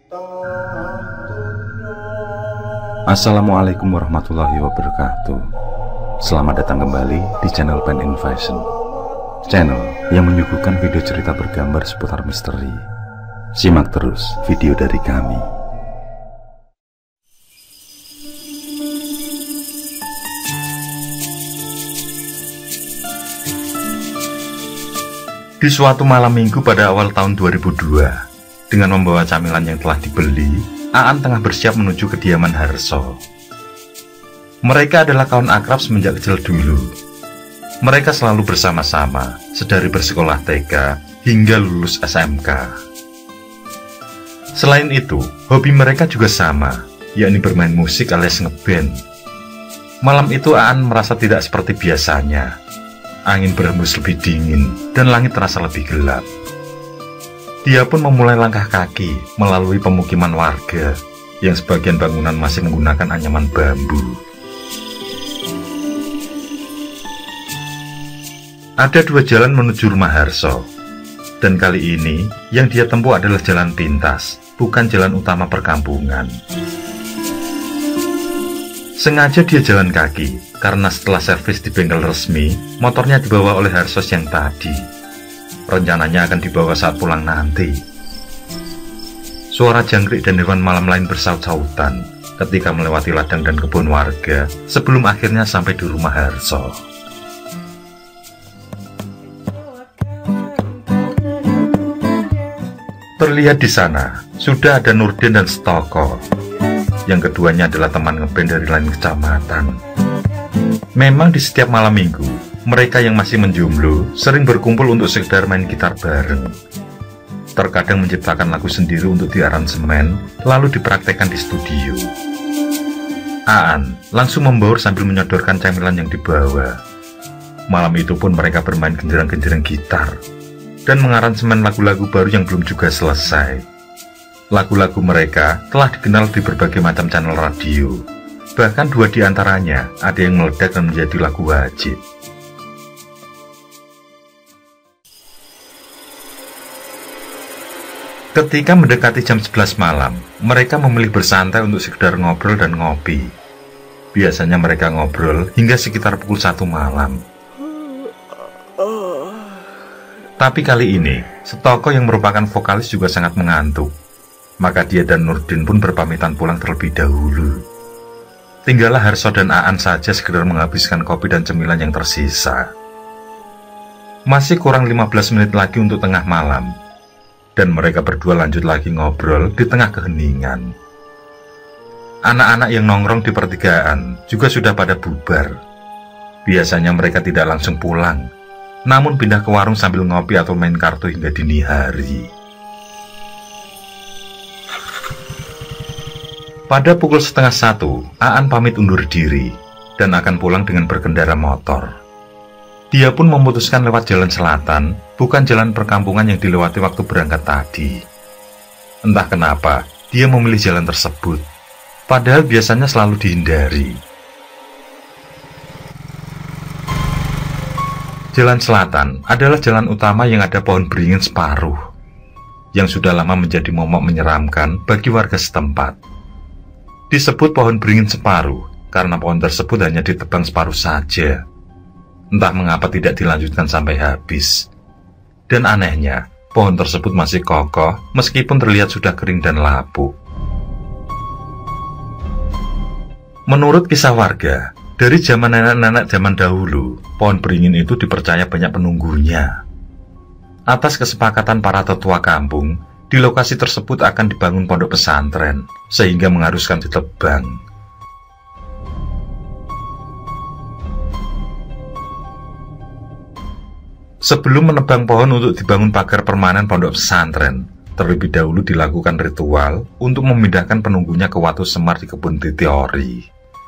Assalamualaikum warahmatullahi wabarakatuh. Selamat datang kembali di channel Pen and Fashion, channel yang menyuguhkan video cerita bergambar seputar misteri. Simak terus video dari kami. Di suatu malam minggu pada awal tahun 2002, dengan membawa camilan yang telah dibeli, Aan tengah bersiap menuju kediaman Harso. Mereka adalah kawan akrab semenjak kecil dulu. Mereka selalu bersama-sama, sedari bersekolah TK hingga lulus SMK. Selain itu, hobi mereka juga sama, yakni bermain musik alias ngeband. Malam itu Aan merasa tidak seperti biasanya. Angin berhembus lebih dingin dan langit terasa lebih gelap. Dia pun memulai langkah kaki melalui pemukiman warga yang sebagian bangunan masih menggunakan anyaman bambu. Ada dua jalan menuju rumah Harso, dan kali ini yang dia tempuh adalah jalan pintas, bukan jalan utama perkampungan. Sengaja dia jalan kaki, karena setelah servis di bengkel resmi, motornya dibawa oleh Harso yang tadi. Rencananya akan dibawa saat pulang nanti. Suara jangkrik dan hewan malam lain bersaut-sautan ketika melewati ladang dan kebun warga sebelum akhirnya sampai di rumah Harso. Terlihat di sana, sudah ada Nurdin dan Stoko. Yang keduanya adalah teman ngeband dari lain kecamatan. Memang di setiap malam minggu, mereka yang masih menjomblo sering berkumpul untuk sekedar main gitar bareng. Terkadang menciptakan lagu sendiri untuk diaransemen, lalu dipraktekkan di studio. Aan langsung membaur sambil menyodorkan camilan yang dibawa. Malam itu pun mereka bermain genjerang-genjerang gitar dan mengaransemen lagu-lagu baru yang belum juga selesai. Lagu-lagu mereka telah dikenal di berbagai macam channel radio. Bahkan dua di antaranya ada yang meledak dan menjadi lagu wajib. Ketika mendekati jam 11 malam, mereka memilih bersantai untuk sekedar ngobrol dan ngopi. Biasanya mereka ngobrol hingga sekitar pukul 1 malam. Tapi kali ini, Stoko yang merupakan vokalis juga sangat mengantuk. Maka dia dan Nurdin pun berpamitan pulang terlebih dahulu. Tinggallah Harso dan Aan saja sekedar menghabiskan kopi dan cemilan yang tersisa. Masih kurang 15 menit lagi untuk tengah malam, dan mereka berdua lanjut lagi ngobrol di tengah keheningan. Anak-anak yang nongkrong di pertigaan juga sudah pada bubar. Biasanya mereka tidak langsung pulang, namun pindah ke warung sambil ngopi atau main kartu hingga dini hari. Pada pukul 12:30, Aan pamit undur diri dan akan pulang dengan berkendara motor. Dia pun memutuskan lewat jalan selatan, bukan jalan perkampungan yang dilewati waktu berangkat tadi. Entah kenapa, dia memilih jalan tersebut, padahal biasanya selalu dihindari. Jalan selatan adalah jalan utama yang ada pohon beringin separuh, yang sudah lama menjadi momok menyeramkan bagi warga setempat. Disebut pohon beringin separuh, karena pohon tersebut hanya ditebang separuh saja. Entah mengapa tidak dilanjutkan sampai habis. Dan anehnya, pohon tersebut masih kokoh meskipun terlihat sudah kering dan lapuk. Menurut kisah warga, dari zaman nenek-nenek zaman dahulu, pohon beringin itu dipercaya banyak penunggunya. Atas kesepakatan para tetua kampung, di lokasi tersebut akan dibangun pondok pesantren, sehingga mengharuskan ditebang. Sebelum menebang pohon untuk dibangun pagar permanen pondok pesantren, terlebih dahulu dilakukan ritual untuk memindahkan penunggunya ke Watu Semar di kebun Titiori.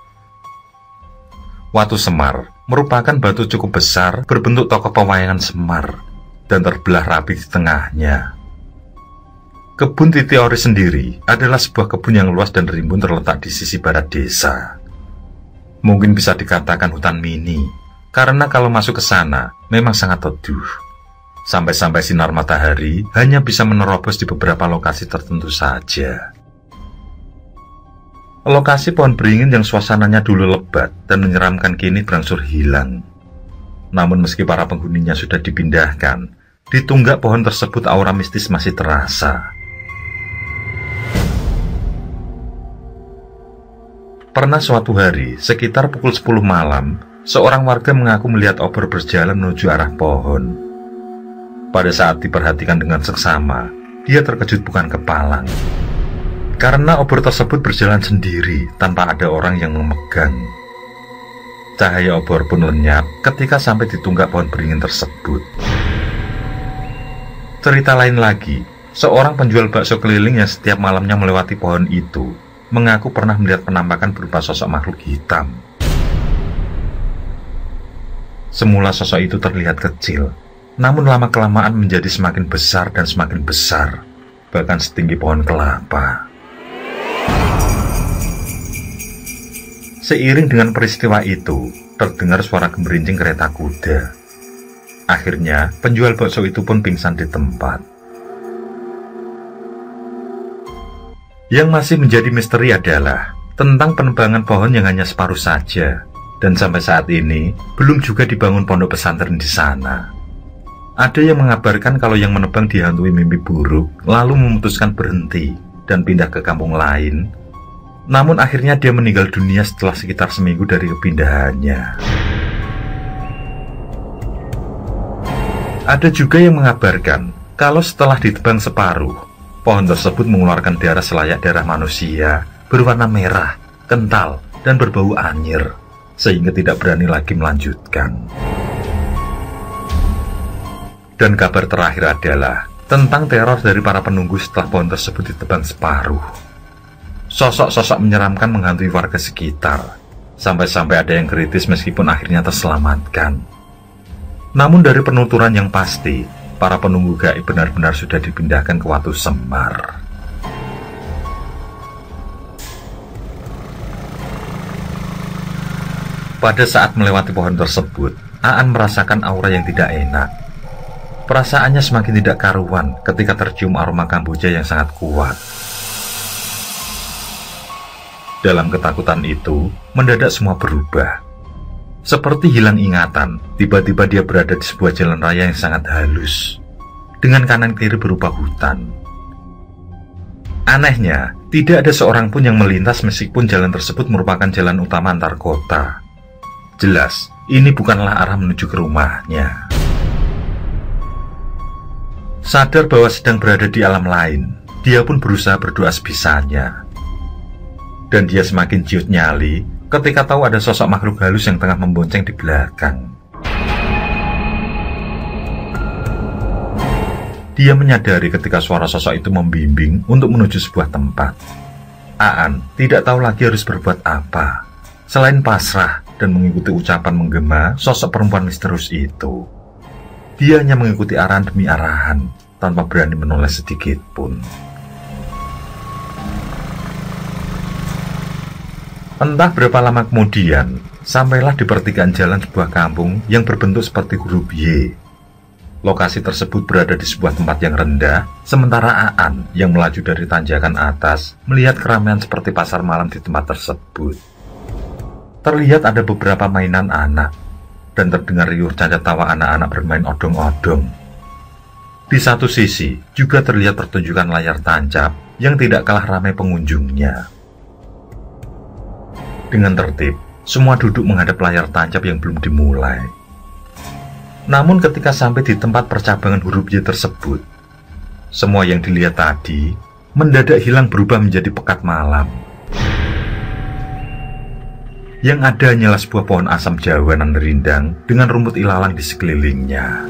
Watu Semar merupakan batu cukup besar berbentuk tokoh pewayangan Semar dan terbelah rapi di tengahnya. Kebun Titiori sendiri adalah sebuah kebun yang luas dan rimbun terletak di sisi barat desa. Mungkin bisa dikatakan hutan mini, karena kalau masuk ke sana memang sangat teduh. Sampai-sampai sinar matahari hanya bisa menerobos di beberapa lokasi tertentu saja. Lokasi pohon beringin yang suasananya dulu lebat dan menyeramkan kini berangsur hilang. Namun meski para penghuninya sudah dipindahkan, di tunggak pohon tersebut aura mistis masih terasa. Pernah suatu hari, sekitar pukul 10 malam, seorang warga mengaku melihat obor berjalan menuju arah pohon. Pada saat diperhatikan dengan seksama, dia terkejut bukan kepalang. Karena obor tersebut berjalan sendiri tanpa ada orang yang memegang. Cahaya obor pun lenyap ketika sampai di tunggak pohon beringin tersebut. Cerita lain lagi, seorang penjual bakso keliling yang setiap malamnya melewati pohon itu mengaku pernah melihat penampakan berupa sosok makhluk hitam. Semula sosok itu terlihat kecil, namun lama-kelamaan menjadi semakin besar dan semakin besar, bahkan setinggi pohon kelapa. Seiring dengan peristiwa itu, terdengar suara gemerincing kereta kuda. Akhirnya, penjual bakso itu pun pingsan di tempat. Yang masih menjadi misteri adalah tentang penebangan pohon yang hanya separuh saja, dan sampai saat ini belum juga dibangun pondok pesantren di sana. Ada yang mengabarkan kalau yang menebang dihantui mimpi buruk, lalu memutuskan berhenti dan pindah ke kampung lain. Namun akhirnya dia meninggal dunia setelah sekitar seminggu dari kepindahannya. Ada juga yang mengabarkan kalau setelah ditebang separuh, pohon tersebut mengeluarkan darah selayak darah manusia, berwarna merah, kental, dan berbau anyir, sehingga tidak berani lagi melanjutkan. Dan kabar terakhir adalah tentang teror dari para penunggu setelah pohon tersebut ditebang separuh. Sosok-sosok menyeramkan menghantui warga sekitar, sampai-sampai ada yang kritis meskipun akhirnya terselamatkan. Namun dari penuturan yang pasti, para penunggu gaib benar-benar sudah dipindahkan ke Watu Semar. Pada saat melewati pohon tersebut, Aan merasakan aura yang tidak enak. Perasaannya semakin tidak karuan ketika tercium aroma kamboja yang sangat kuat. Dalam ketakutan itu, mendadak semua berubah. Seperti hilang ingatan, tiba-tiba dia berada di sebuah jalan raya yang sangat halus, dengan kanan kiri berupa hutan. Anehnya, tidak ada seorang pun yang melintas meskipun jalan tersebut merupakan jalan utama antar kota. Jelas, ini bukanlah arah menuju ke rumahnya. Sadar bahwa sedang berada di alam lain, dia pun berusaha berdoa sebisanya. Dan dia semakin ciut nyali ketika tahu ada sosok makhluk halus yang tengah membonceng di belakang. Dia menyadari ketika suara sosok itu membimbing untuk menuju sebuah tempat. Aan tidak tahu lagi harus berbuat apa, selain pasrah dan mengikuti ucapan menggema sosok perempuan misterius itu. Dia hanya mengikuti arahan demi arahan, tanpa berani menoleh sedikit pun. Entah berapa lama kemudian, sampailah di pertigaan jalan sebuah kampung yang berbentuk seperti huruf Y. Lokasi tersebut berada di sebuah tempat yang rendah, sementara Aan yang melaju dari tanjakan atas melihat keramaian seperti pasar malam di tempat tersebut. Terlihat ada beberapa mainan anak, dan terdengar riuh canda tawa anak-anak bermain odong-odong. Di satu sisi, juga terlihat pertunjukan layar tancap yang tidak kalah ramai pengunjungnya. Dengan tertib, semua duduk menghadap layar tancap yang belum dimulai. Namun ketika sampai di tempat percabangan huruf Y tersebut, semua yang dilihat tadi mendadak hilang berubah menjadi pekat malam. Yang ada hanyalah sebuah pohon asam jawa nan rindang dengan rumput ilalang di sekelilingnya.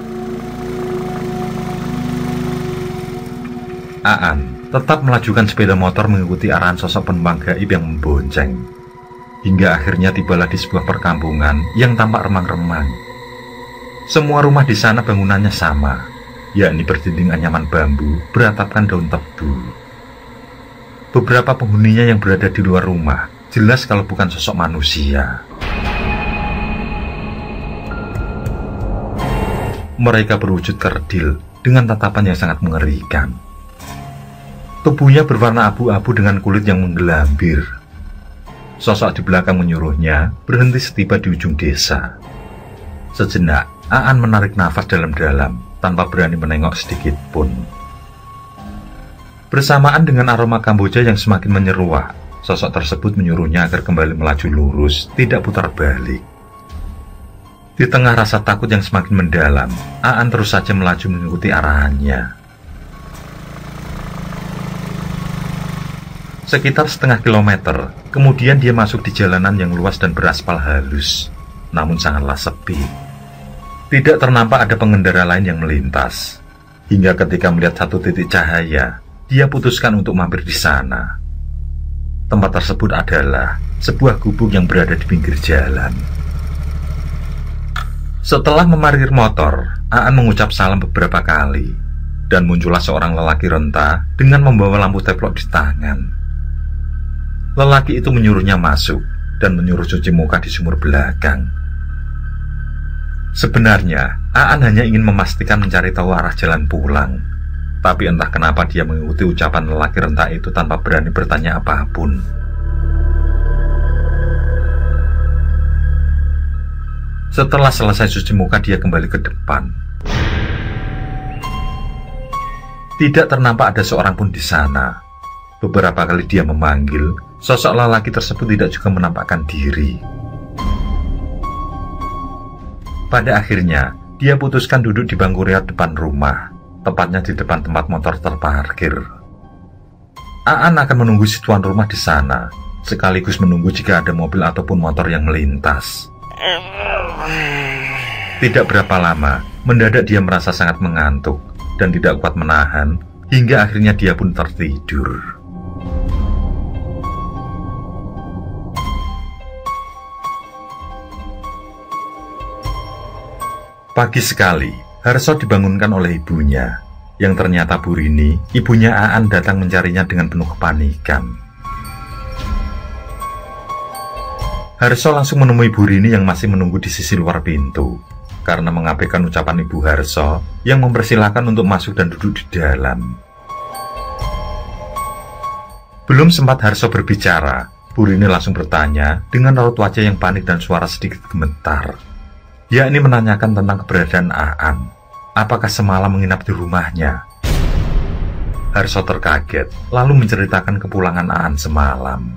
Aan tetap melajukan sepeda motor mengikuti arahan sosok penumpang gaib yang membonceng. Hingga akhirnya tibalah di sebuah perkampungan yang tampak remang-remang. Semua rumah di sana bangunannya sama, yakni berdinding anyaman bambu beratapkan daun tebu. Beberapa penghuninya yang berada di luar rumah jelas kalau bukan sosok manusia. Mereka berwujud kerdil dengan tatapan yang sangat mengerikan. Tubuhnya berwarna abu-abu dengan kulit yang menggelambir. Sosok di belakang menyuruhnya berhenti setiba di ujung desa. Sejenak, Aan menarik nafas dalam-dalam tanpa berani menengok sedikit pun. Bersamaan dengan aroma Kamboja yang semakin menyeruak, sosok tersebut menyuruhnya agar kembali melaju lurus, tidak putar balik. Di tengah rasa takut yang semakin mendalam, Aan terus saja melaju mengikuti arahannya. Sekitar setengah kilometer, kemudian dia masuk di jalanan yang luas dan beraspal halus, namun sangatlah sepi. Tidak ternampak ada pengendara lain yang melintas. Hingga ketika melihat satu titik cahaya, dia putuskan untuk mampir di sana. Tempat tersebut adalah sebuah gubuk yang berada di pinggir jalan. Setelah memarkir motor, Aan mengucap salam beberapa kali, dan muncullah seorang lelaki renta dengan membawa lampu teplok di tangan. Lelaki itu menyuruhnya masuk dan menyuruh cuci muka di sumur belakang. Sebenarnya, Aan hanya ingin memastikan mencari tahu arah jalan pulang. Tapi entah kenapa dia mengikuti ucapan lelaki renta itu tanpa berani bertanya apapun. Setelah selesai cuci muka, dia kembali ke depan. Tidak ternampak ada seorang pun di sana. Beberapa kali dia memanggil, sosok lelaki tersebut tidak juga menampakkan diri. Pada akhirnya, dia putuskan duduk di bangku reot depan rumah, tepatnya di depan tempat motor terparkir. Aan akan menunggu si tuan rumah di sana, sekaligus menunggu jika ada mobil ataupun motor yang melintas. Tidak berapa lama, mendadak dia merasa sangat mengantuk dan tidak kuat menahan, hingga akhirnya dia pun tertidur. Pagi sekali, Harso dibangunkan oleh ibunya, yang ternyata Bu Rini, ibunya Aan, datang mencarinya dengan penuh kepanikan. Harso langsung menemui Bu Rini yang masih menunggu di sisi luar pintu, karena mengabaikan ucapan Ibu Harso yang mempersilahkan untuk masuk dan duduk di dalam. Belum sempat Harso berbicara, Bu Rini langsung bertanya dengan raut wajah yang panik dan suara sedikit gemetar. Yakni menanyakan tentang keberadaan Aan. Apakah semalam menginap di rumahnya? Harso terkaget, lalu menceritakan kepulangan Aan semalam.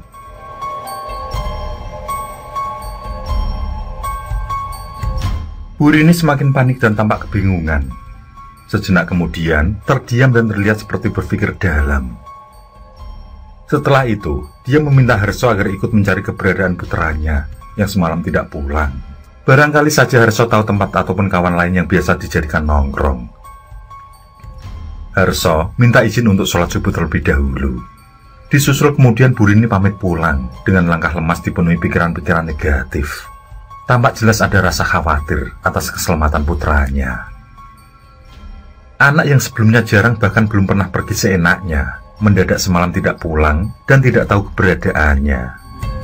Bu Rini semakin panik dan tampak kebingungan. Sejenak kemudian, terdiam dan terlihat seperti berpikir dalam. Setelah itu, dia meminta Harso agar ikut mencari keberadaan putranya yang semalam tidak pulang. Barangkali saja Harso tahu tempat ataupun kawan lain yang biasa dijadikan nongkrong. Harso minta izin untuk sholat subuh terlebih dahulu. Disusul kemudian Bu Rini pamit pulang dengan langkah lemas dipenuhi pikiran-pikiran negatif. Tampak jelas ada rasa khawatir atas keselamatan putranya. Anak yang sebelumnya jarang bahkan belum pernah pergi seenaknya, mendadak semalam tidak pulang dan tidak tahu keberadaannya.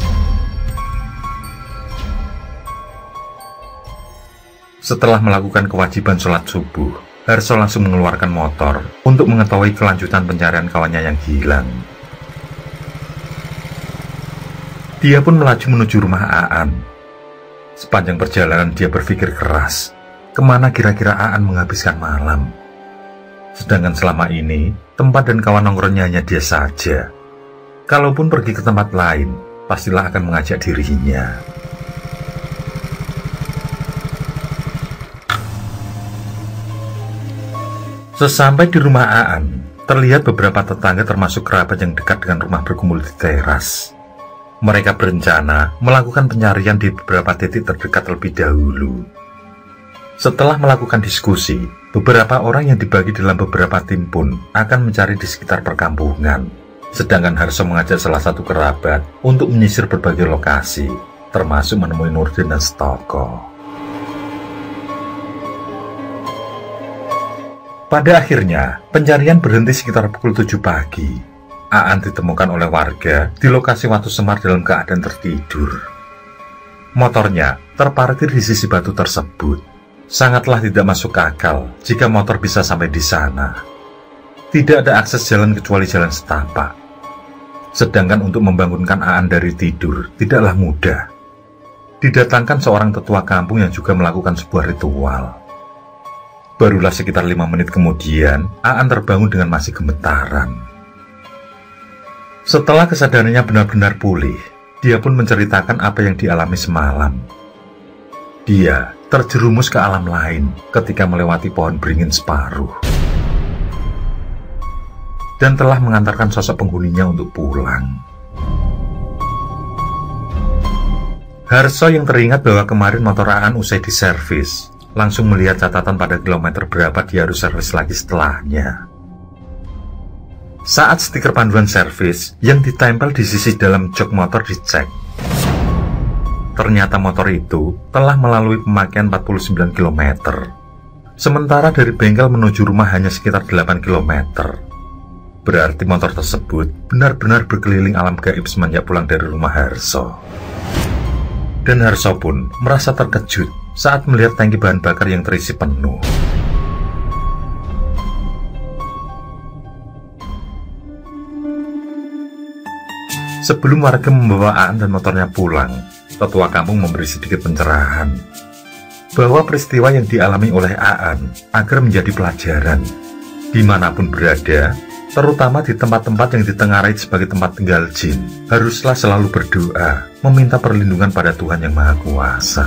Setelah melakukan kewajiban sholat subuh, Harso langsung mengeluarkan motor untuk mengetahui kelanjutan pencarian kawannya yang hilang. Dia pun melaju menuju rumah Aan. Sepanjang perjalanan dia berpikir keras, kemana kira-kira Aan menghabiskan malam. Sedangkan selama ini, tempat dan kawan nongkrongnya hanya dia saja. Kalaupun pergi ke tempat lain, pastilah akan mengajak dirinya. Sesampai di rumah Aan, terlihat beberapa tetangga termasuk kerabat yang dekat dengan rumah berkumpul di teras. Mereka berencana melakukan pencarian di beberapa titik terdekat terlebih dahulu. Setelah melakukan diskusi, beberapa orang yang dibagi dalam beberapa tim pun akan mencari di sekitar perkampungan. Sedangkan Harso mengajak salah satu kerabat untuk menyisir berbagai lokasi, termasuk menemui Nurdin dan Stoko. Pada akhirnya, pencarian berhenti sekitar pukul 7 pagi. Aan ditemukan oleh warga di lokasi Watu Semar dalam keadaan tertidur. Motornya terparkir di sisi batu tersebut. Sangatlah tidak masuk akal jika motor bisa sampai di sana. Tidak ada akses jalan kecuali jalan setapak. Sedangkan untuk membangunkan Aan dari tidur tidaklah mudah. Didatangkan seorang tetua kampung yang juga melakukan sebuah ritual. Barulah sekitar 5 menit kemudian, Aan terbangun dengan masih gemetaran. Setelah kesadarannya benar-benar pulih, dia pun menceritakan apa yang dialami semalam. Dia terjerumus ke alam lain ketika melewati pohon beringin separuh. Dan telah mengantarkan sosok penghuninya untuk pulang. Harso yang teringat bahwa kemarin motor Aan usai diservis, langsung melihat catatan pada kilometer berapa dia harus servis lagi setelahnya. Saat stiker panduan servis yang ditempel di sisi dalam jok motor dicek, ternyata motor itu telah melalui pemakaian 49 km. Sementara dari bengkel menuju rumah hanya sekitar 8 km. Berarti motor tersebut benar-benar berkeliling alam gaib semenjak pulang dari rumah Harso. Dan Harso pun merasa terkejut saat melihat tangki bahan bakar yang terisi penuh. Sebelum warga membawa Aan dan motornya pulang, tetua kampung memberi sedikit pencerahan bahwa peristiwa yang dialami oleh Aan agar menjadi pelajaran. Dimanapun berada, terutama di tempat-tempat yang ditengarai sebagai tempat tinggal jin, haruslah selalu berdoa, meminta perlindungan pada Tuhan Yang Maha Kuasa.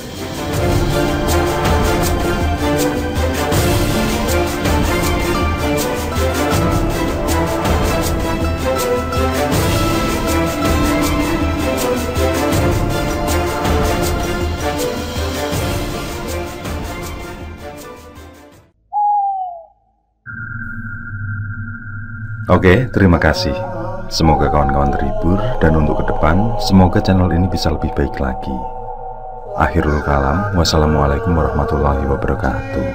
Oke, terima kasih. Semoga kawan-kawan terhibur, dan untuk ke depan, semoga channel ini bisa lebih baik lagi. Akhirul kalam, wassalamualaikum warahmatullahi wabarakatuh.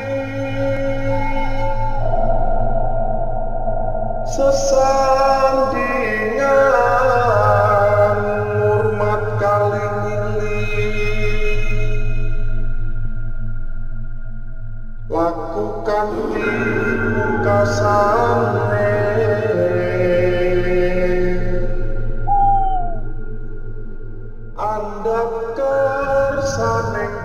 Sesandingan hormat kali lakukan di muka sana. Anda kersaneng